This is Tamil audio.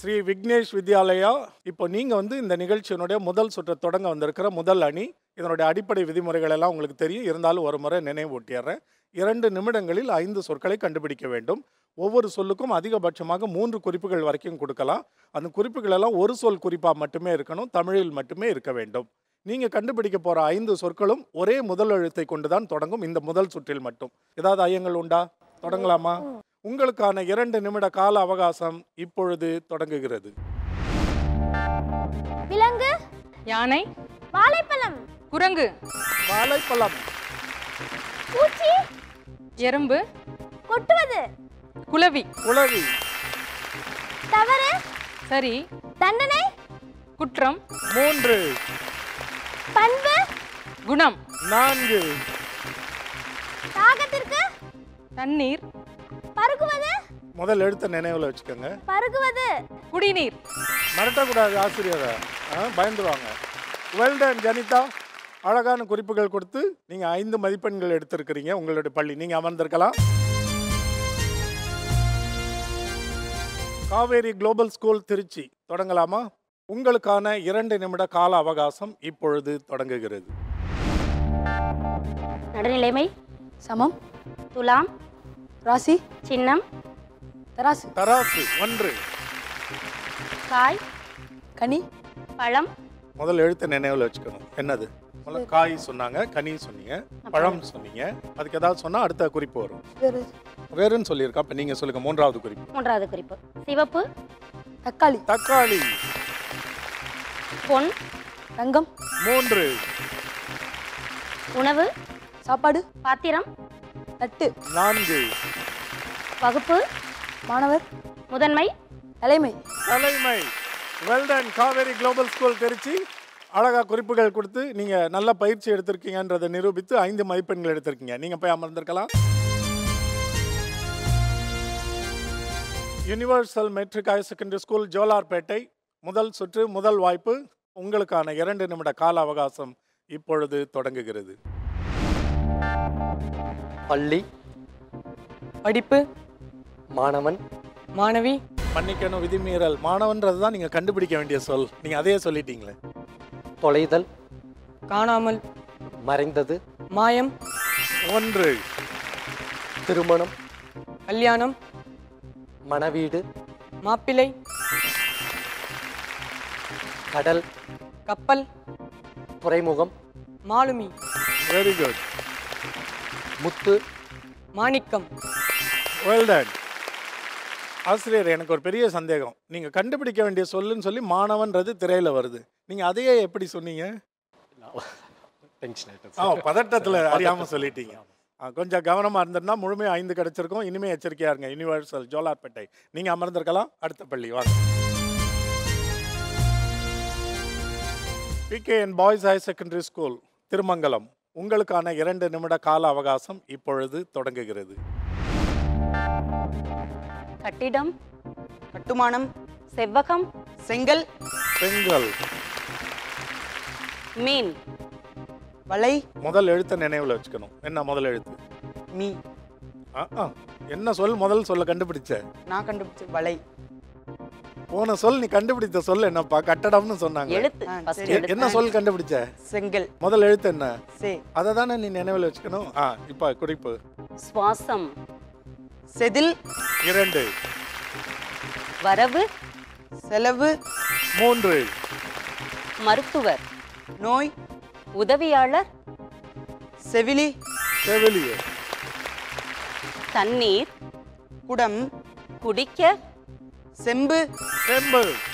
ஸ்ரீ விக்னேஷ் வித்யாலயா. இப்போ நீங்கள் வந்து இந்த நிகழ்ச்சியினுடைய முதல் சுற்றை தொடங்க வந்திருக்கிற முதல் அணி. இதனுடைய அடிப்படை விதிமுறைகள் எல்லாம் உங்களுக்கு தெரியும். இருந்தாலும் ஒரு முறை நினைவூட்டிடுறேன். 2 நிமிடங்களில் 5 சொற்களை கண்டுபிடிக்க வேண்டும். ஒவ்வொரு சொல்லுக்கும் அதிகபட்சமாக 3 குறிப்புகள் வரைக்கும் கொடுக்கலாம். அந்த குறிப்புகள் எல்லாம் ஒரு சொல் குறிப்பாக மட்டுமே இருக்கணும், தமிழில் மட்டுமே இருக்க வேண்டும். நீங்கள் கண்டுபிடிக்க போகிற 5 சொற்களும் ஒரே முதல் எழுத்தை கொண்டு தான் தொடங்கும் இந்த முதல் சுற்றில் மட்டும். ஏதாவது ஐயங்கள் உண்டா? தொடங்கலாமா? உங்களுக்கான 2 நிமிட கால அவகாசம் இப்பொழுது தொடங்குகிறது. விலங்கு, யானை, வாழைப்பழம், குரங்கு, வாழைப்பழம், பூச்சி, எறும்பு, கொட்டுவது, குளவி, குளவி, தவறு, சரி, தண்டனை, குற்றம், 3, பண்பு, குணம், 4, தாகத்திற்கு, தண்ணீர், பருகுவது, முதல் எழுத்த நினைவில் வச்சுக்கோங்க. பருகுவது, குடிநீர். மிரட்டக்கூடாது ஆசிரியரை, பயந்துருவாங்க. வெல்டன் ஜனிதா, அழகான குறிப்புகள் கொடுத்து நீங்கள் 5 மதிப்பெண்கள் எடுத்திருக்கிறீங்க. உங்களுடைய பள்ளி நீங்கள் அமர்ந்திருக்கலாம். காவேரி குளோபல் ஸ்கூல் திருச்சி தொடங்கலாமா? உங்களுக்கான 2 நிமிட கால அவகாசம் இப்பொழுது தொடங்குகிறது. நடுநிலைமை, சமம், துலாம், ராசி, சின்னம், தராசு, தராசு 1, காய், கனி, பழம், முதல் எழுத்து நினைவில் வச்சுக்கணும். என்னது? முதல்ல காய் சொன்னாங்க, கனி சொன்னீங்க, பழம் சொன்னீங்க. அதுக்கு ஏதாவது சொன்னால் அடுத்த குறிப்பு வரும். வேறு, வேறுன்னு சொல்லியிருக்கா. இப்போ நீங்கள் சொல்லுங்கள் 3வது குறிப்பு. 3வது குறிப்பு, சிவப்பு, தக்காளி, தக்காளி, பொன், தங்கம், 3, உணவு, சாப்பாடு, பாத்திரம், தட்டு, 4, வகுப்பு, மாணவர், முதன்மை, தலைமை. தலைமை. Well done Kaveri global school Trichy. அழகா குறிப்புகள் கொடுத்து நீங்கள் நல்ல பயிற்சி எடுத்திருக்கீங்கன்றதை நிரூபித்து 5 மதிப்பெண்கள் எடுத்திருக்கீங்க. நீங்கள் போய் அமர்ந்திருக்கலாம். Universal matric higher secondary school Jolarpettai. முதல் சுற்று, முதல் வாய்ப்பு. உங்களுக்கான 2 நிமிட கால அவகாசம் இப்பொழுது தொடங்குகிறது. பள்ளி, படிப்பு, மாணவன், மாணவி, மன்னிக்கணும், விதிமீறல். மாணவன்றது தான் நீங்கள் கண்டுபிடிக்க வேண்டிய சொல். நீங்கள் அதையே சொல்லிட்டீங்களே. தொலைதல், காணாமல், மறைந்தது, மாயம், 1, திருமணம், கல்யாணம், மணவீடு, மாப்பிள்ளை, கடல், கப்பல், துறைமுகம், மாலுமி, வெரி குட். முத்து, மாணிக்கம். வெல்டன். ஆசிரியர், எனக்கு ஒரு பெரிய சந்தேகம். நீங்கள் கண்டுபிடிக்க வேண்டிய சொல்லுன்னு சொல்லி மாணவன்றது திரையில் வருது. நீங்கள் அதையே எப்படி சொன்னீங்க? பதட்டத்தில் அறியாமல் சொல்லிட்டீங்க. கொஞ்சம் கவனமாக இருந்திருந்தா முழுமையாக 5 கிடைச்சிருக்கும். இனிமேல் எச்சரிக்கையாக இருங்க. யுனிவர்சல் ஜோலார்பேட்டை. நீங்கள் அமர்ந்திருக்கலாம். அடுத்த பள்ளி வாங்க. PKN boys higher secondary school Tirumangalam. உங்களுக்கான 2 நிமிட கால அவகாசம் இப்பொழுது தொடங்குகிறது. கட்டிடம், கட்டுமானம், செவ்வகம், செங்கல், செங்கல், மீன், வலை, முதல் எழுத்தை நினைவில் வச்சுக்கணும். என்ன முதல் எழுத்து? மீ. என்ன சொல் முதல் சொல்ல கண்டுபிடிச்ச? நான் கண்டுபிடிச்ச வலை. போன சொல் நீ கண்டுபிடித்த சொல் என்னப்பா? கட்டடம்னு சொன்னாங்க. எழுத்து, first எழுத்து. என்ன சொல் கண்டுபிடிச்ச? செங்கல், முதல் எழுத்து என்ன? சே. அதை தானே நீ நினைவில் வச்சுக்கணும். இப்போ குறிப்பு. சுவாசம், செதில், 2, வரவு, செலவு, 3, மருத்துவர், நோய், உதவியாளர், செவிலி, செவிலிய, தண்ணீர், குடம், குடிக்க, செம்பு, செம்பு,